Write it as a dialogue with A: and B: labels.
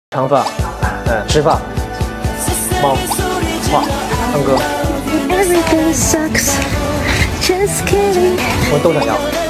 A: 长发，直发，猫，画，唱歌，我都想要。